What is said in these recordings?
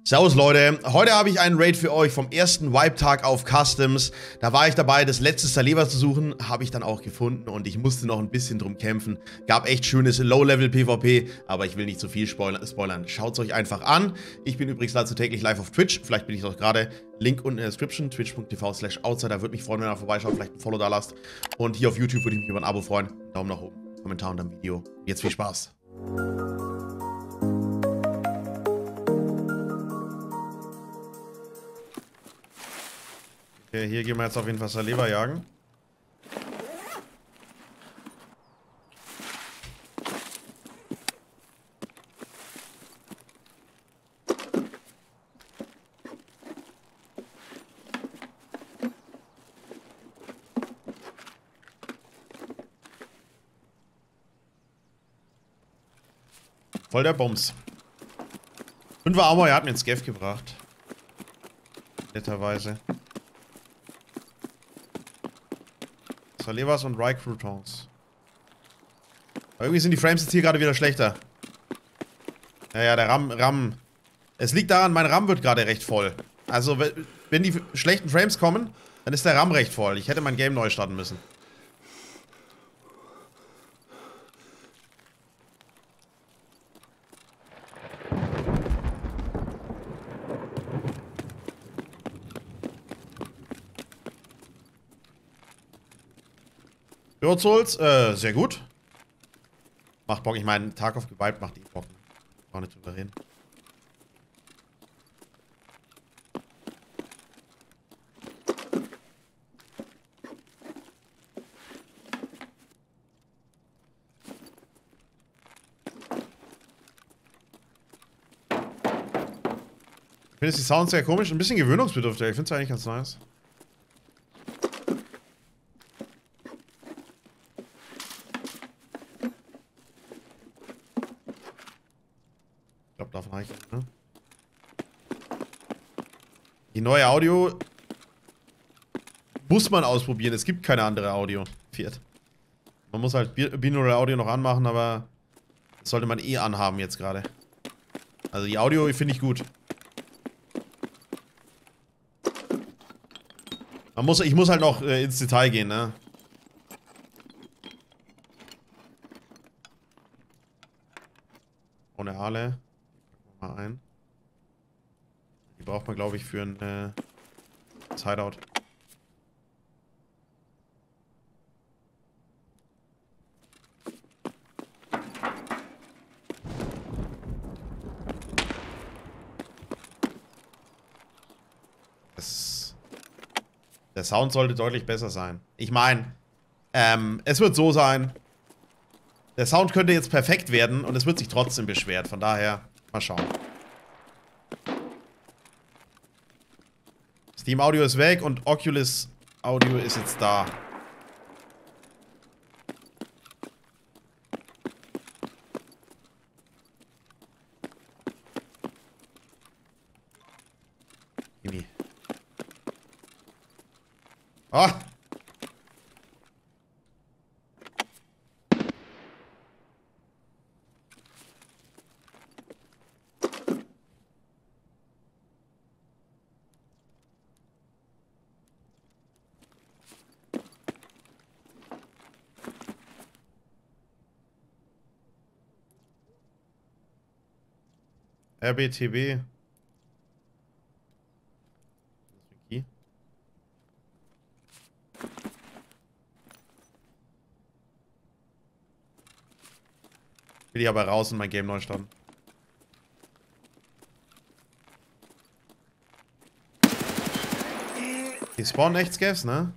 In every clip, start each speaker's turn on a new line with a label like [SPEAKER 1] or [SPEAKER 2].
[SPEAKER 1] Servus Leute, heute habe ich einen Raid für euch vom ersten Wipe-Tag auf Customs. Da war ich dabei, das letzte Salewa zu suchen, habe ich dann auch gefunden und ich musste noch ein bisschen drum kämpfen. Gab echt schönes Low-Level-PvP, aber ich will nicht zu viel spoilern. Schaut es euch einfach an. Ich bin übrigens dazu täglich live auf Twitch, vielleicht bin ich doch gerade. Link unten in der Description, twitch.tv/outsider. Würde mich freuen, wenn ihr vorbeischaut, vielleicht ein Follow da lasst. Und hier auf YouTube würde ich mich über ein Abo freuen. Daumen nach oben, Kommentar unter dem Video. Jetzt viel Spaß. Okay, hier gehen wir jetzt auf jeden Fall Salewa jagen. Voll der Bums. 5er Armor, er hat mir ins Scav gebracht. Netterweise. Salevas und Rye Croutons. Aber irgendwie sind die Frames jetzt hier gerade wieder schlechter. Naja, der RAM. Es liegt daran, mein RAM wird gerade recht voll. Also, wenn die schlechten Frames kommen, dann ist der RAM recht voll. Ich hätte mein Game neu starten müssen. Souls, sehr gut. Macht Bock, ich meine, Tag of Gewalt macht Bock. Auch nicht drüber reden. Ich finde die Sounds sehr komisch, ein bisschen gewöhnungsbedürftig. Ich finde es eigentlich ganz nice. Ich glaube, davon reicht es, ne? Die neue Audio muss man ausprobieren. Es gibt keine andere Audio. Man muss halt Binaural Audio noch anmachen, aber das sollte man eh anhaben jetzt gerade. Also die Audio finde ich gut. Ich muss halt noch ins Detail gehen, ne? Ohne Halle. Mal ein. Die braucht man, glaube ich, für ein Hideout. Der Sound sollte deutlich besser sein. Ich meine, es wird so sein. Der Sound könnte jetzt perfekt werden und es wird sich trotzdem beschwert. Von daher, mal schauen. Steam Audio ist weg und Oculus Audio ist jetzt da. Gimme. Ah! RBTB. Will ich aber raus und mein Game neu starten. Die spawnen echt Scavs, ne?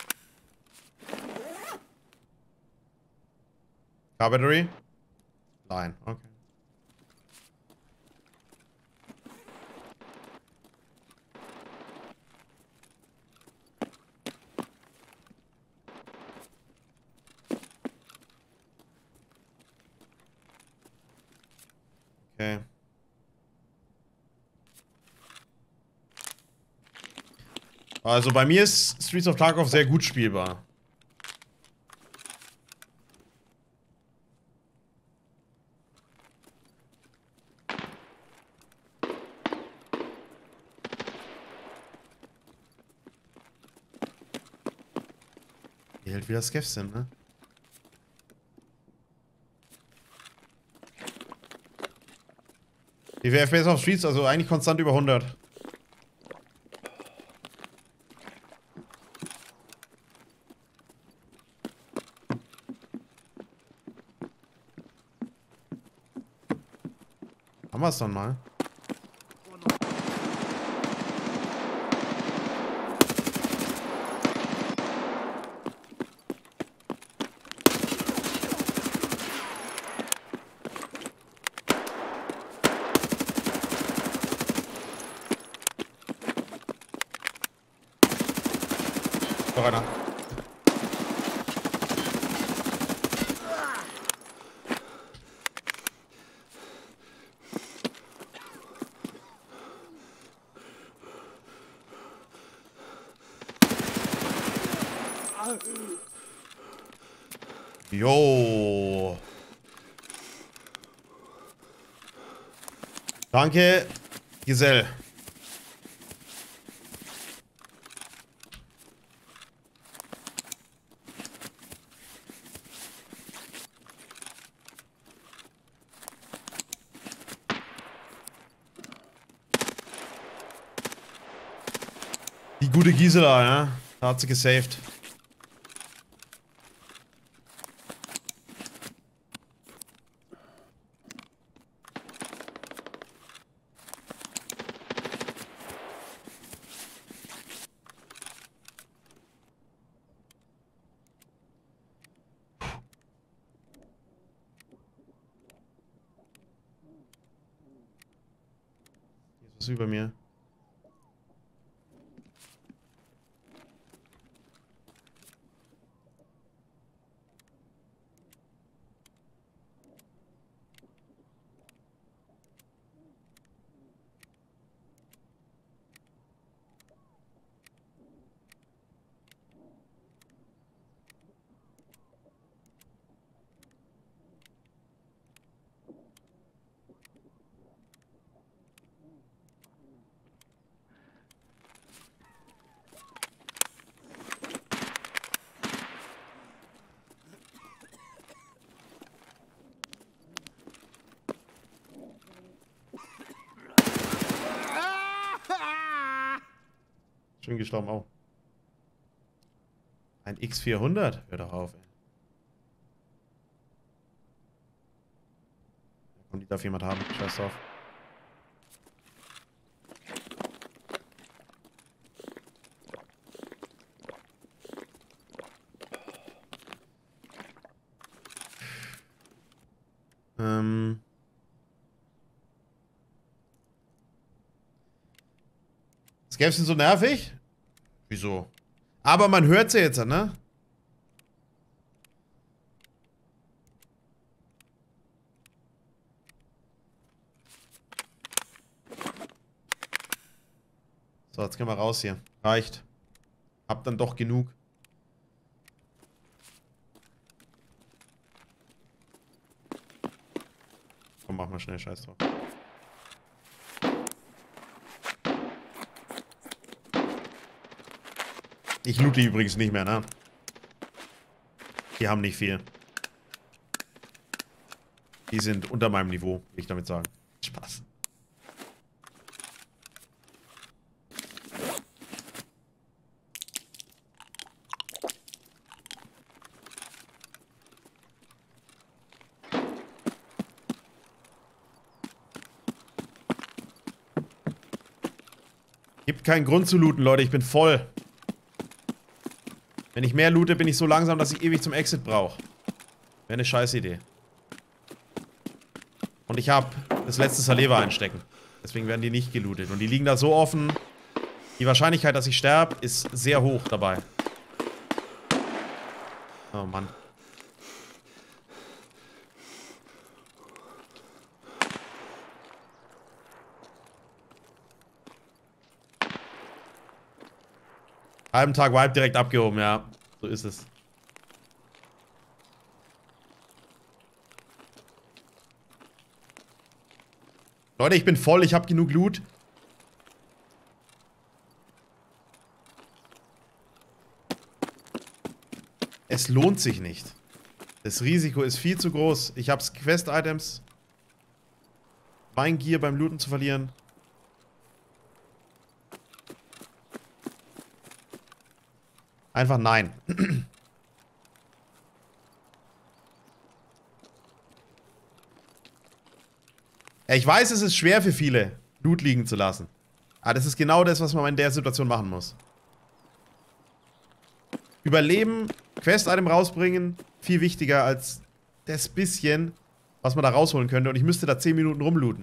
[SPEAKER 1] Car Battery. ein. Okay. Okay. Also bei mir ist Streets of Tarkov sehr gut spielbar. Hier hält wieder Skeffs sind, ne? Die FPS auf Streets, also eigentlich konstant über 100. Haben wir es dann mal? Doch einer. Jo. Danke, Giselle. Die gute Gisela, ja. Da hat sie gesaved. Hier ist was über mir. Schön gestorben auch. Ein X400? Hör doch auf, ey. Und die darf jemand haben. Scheiß drauf. Scavs sind so nervig? Wieso? Aber man hört sie jetzt, ne? So, jetzt gehen wir raus hier. Reicht. Hab dann doch genug. Komm, mach mal schnell Scheiß drauf. Ich loot die übrigens nicht mehr, ne? Die haben nicht viel. Die sind unter meinem Niveau, will ich damit sagen. Spaß. Gibt keinen Grund zu looten, Leute. Ich bin voll. Wenn ich mehr loote, bin ich so langsam, dass ich ewig zum Exit brauche. Wäre eine scheiß Idee. Und ich habe das letzte Salewa einstecken. Deswegen werden die nicht gelootet. Und die liegen da so offen. Die Wahrscheinlichkeit, dass ich sterbe, ist sehr hoch dabei. Oh Mann. Halben Tag Wipe direkt abgehoben, ja. So ist es. Leute, ich bin voll, ich habe genug Loot. Es lohnt sich nicht. Das Risiko ist viel zu groß. Ich habe Quest-Items. Mein Gear beim Looten zu verlieren. Einfach nein. Ich weiß, es ist schwer für viele, Loot liegen zu lassen. Aber das ist genau das, was man in der Situation machen muss. Überleben, Quest-Item rausbringen, viel wichtiger als das bisschen, was man da rausholen könnte. Und ich müsste da 10 Minuten rumlooten.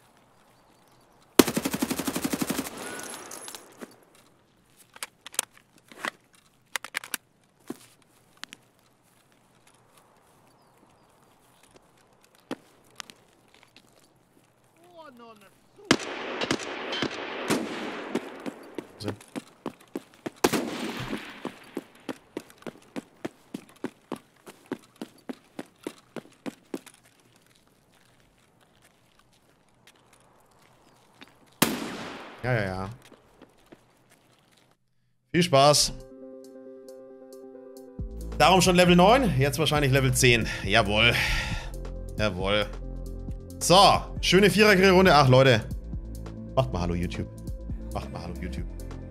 [SPEAKER 1] Ja. Viel Spaß. Darum schon Level 9, jetzt wahrscheinlich Level 10. Jawohl. Jawohl. So, schöne Vierer-Runde. Ach, Leute. Macht mal Hallo YouTube. Macht mal Hallo YouTube.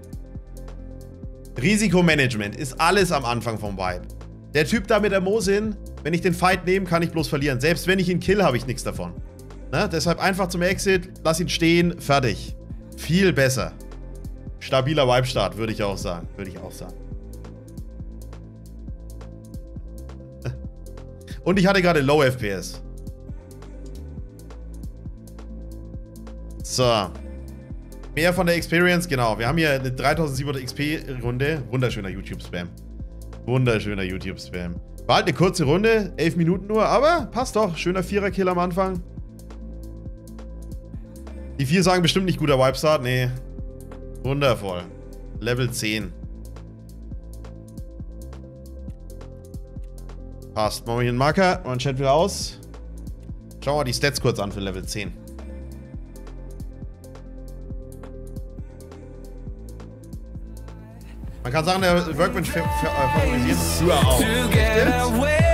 [SPEAKER 1] Risikomanagement ist alles am Anfang vom Vibe. Der Typ da mit der Mosin, wenn ich den Fight nehme, kann ich bloß verlieren. Selbst wenn ich ihn kill, habe ich nichts davon. Ne? Deshalb einfach zum Exit, lass ihn stehen, fertig. Viel besser. Stabiler Vibe-Start, würde ich auch sagen. Und ich hatte gerade Low FPS. So. Mehr von der Experience, genau. Wir haben hier eine 3700 XP-Runde. Wunderschöner YouTube-Spam. Wunderschöner YouTube-Spam. War halt eine kurze Runde, 11 Minuten nur, aber passt doch. Schöner Vierer-Kill am Anfang. Die 4 sagen bestimmt nicht guter Wipe-Start. Nee. Wundervoll. Level 10. Passt. Machen wir hier einen Marker und Chat wieder aus. Schauen wir die Stats kurz an für Level 10. Man kann sagen, der Workbench favorisiert früher auch.